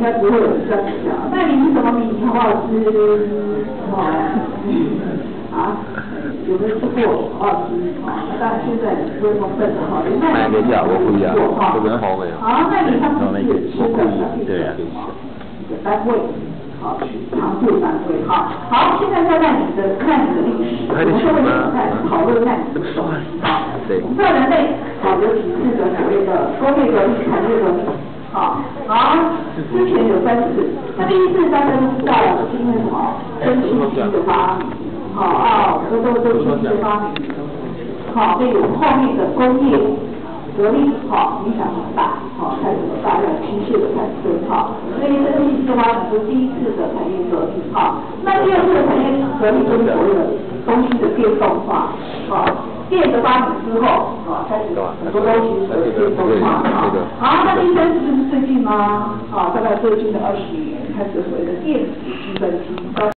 应该不会有人这样讲。那你是什么米？好不好吃？啊，有没有吃过？好好吃那当然现在你不会那么笨的哈。那你过哈。好，那你上次是吃的对啊。单位，好，常数单位，好，现在再看你的历史，我们就会讨论看你的手机，在人类，尤其是所谓的工业革命、产业革命，之前有3次，那第1次大家都知道了，是因为什么？蒸汽机的发明，蒸汽机的发明，对我们后面的工业革命，影响很大，开始有大量机械的产生，所以蒸汽机的发明是第1次的产业革命，那第2次的产业革命就是所谓的东西的电动化，电的发明之后，开始很多东西是电动化，好，那第3次就是最近吗？大概最近的20年开始所谓的电子计算机。